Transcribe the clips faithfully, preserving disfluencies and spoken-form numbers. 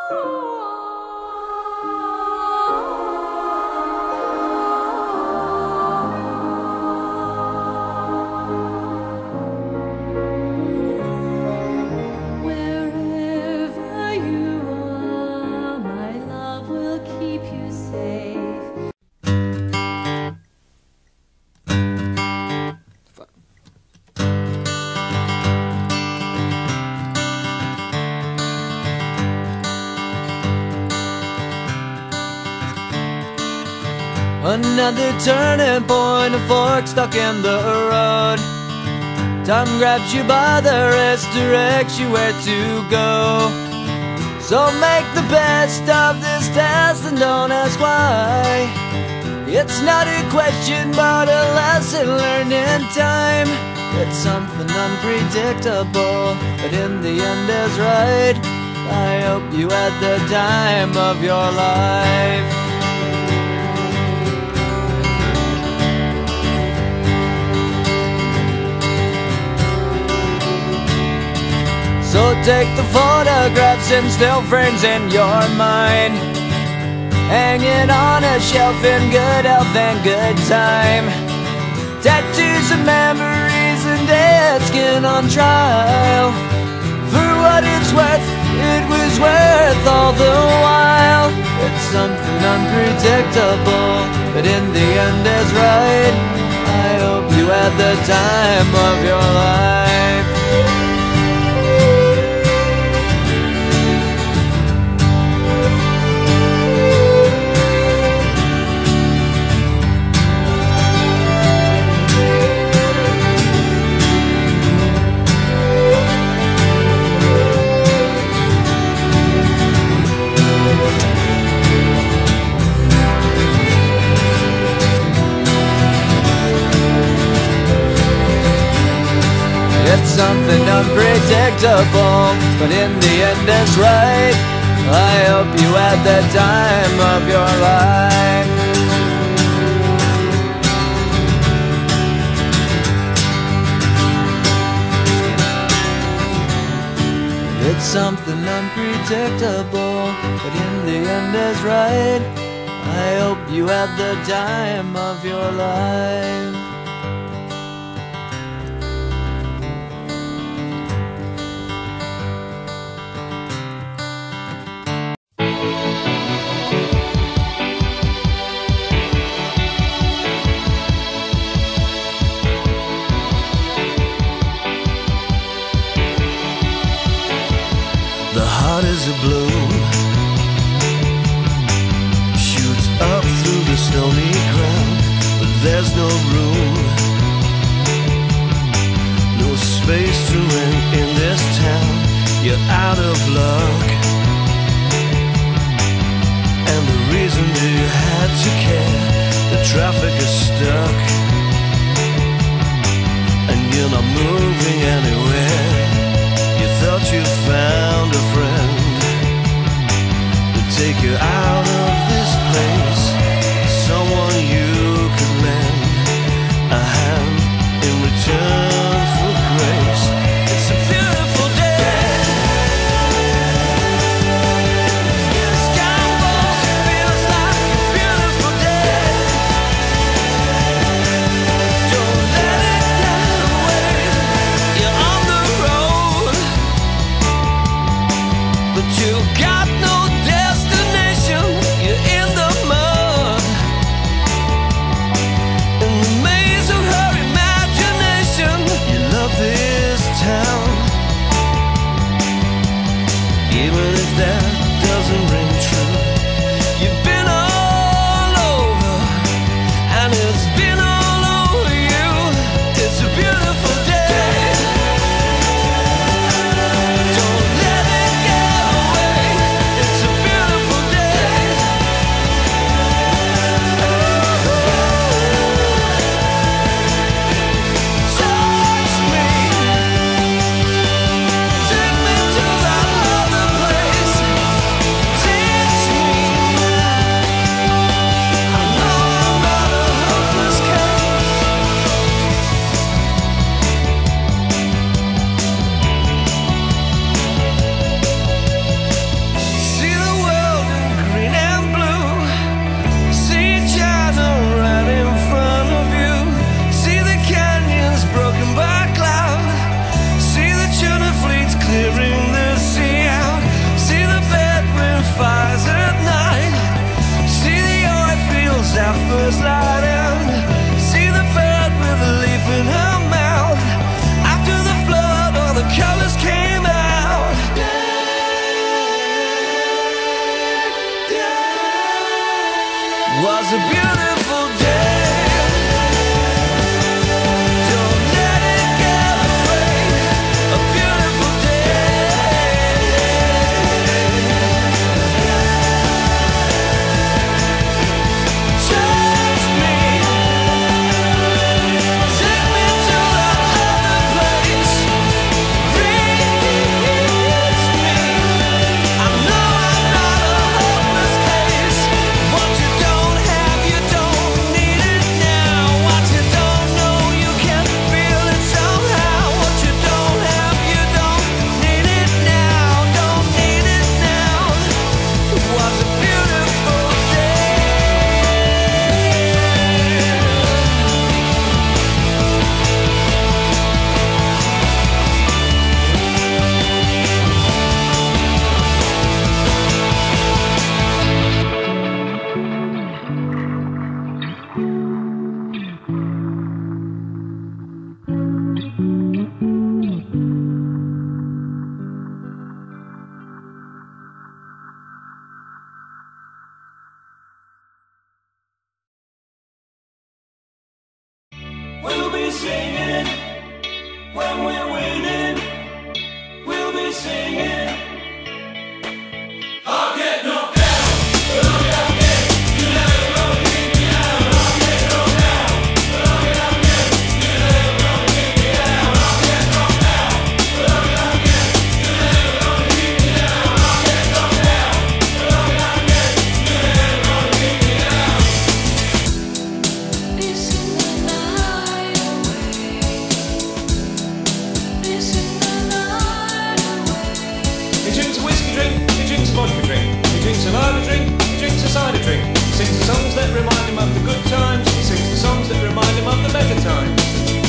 Another turning point, a fork stuck in the road. Time grabs you by the wrist, directs you where to go. So make the best of this test and don't ask why. It's not a question but a lesson learned in time. It's something unpredictable, but in the end is right. I hope you had the time of your life. So take the photographs and still frames in your mind, hanging on a shelf in good health and good time. Tattoos of memories and dead skin on trial. For what it's worth, it was worth all the while. It's something unpredictable, but in the end is right. I hope you had the time of your life. It's something unpredictable, but in the end it's right. I hope you had the time of your life. It's something unpredictable, but in the end is right. I hope you had the time of your life. The heart is a bloom, shoots up through the stony ground, but there's no room, no space to rent in this town. You're out of luck, and the reason you had to care, the traffic is stuck, and you're not moving anywhere. You thought you found a friend to take you out of this place, someone you could lend a hand in return for grace. It's a beautiful day. The sky falls, it feels like a beautiful day. Don't let it get away. You're on the road, but you got no destination. You're in the mud, in the maze of her imagination. You love this town, even if that doesn't ring true. You've been all over, and it's been all over you. It's a beautiful day. Don't let it get away. It's a beautiful day. Touch me, take me to that other place. Take was a beautiful day. Don't let it get away. A beautiful day. Touch me, take me to that other place. Release me. I know I'm not a hopeless case. What you don't have, you don't need it now. What you don't know, you can feel it somehow. What you don't have, you don't need it now. Don't need it now. It was a beautiful day. We'll be singing when we're winning. We'll be singing. I'll get knocked down. I'll get knocked down. You never gonna keep me down. I'll get knocked down. I'll get knocked down. You never gonna keep me down. I'll get knocked down. I'll get knocked down. You never gonna keep me down. I'll get knocked down. I'll get knocked down. You never gonna keep me down. He drinks a whiskey drink, he drinks a vodka drink, he drinks a lager drink, he drinks a cider drink. He sings the songs that remind him of the good times, he sings the songs that remind him of the better times.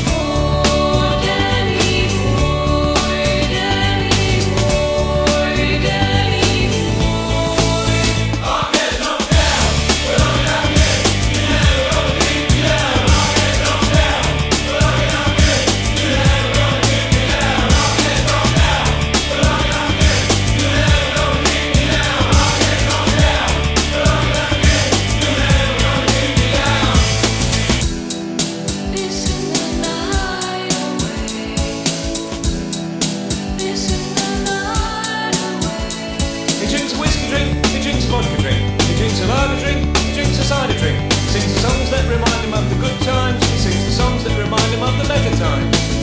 He drinks a whiskey drink, he drinks a vodka drink, he drinks a lager drink, he drinks a cider drink. He sings the songs that remind him of the good times, he sings the songs that remind him of the better times.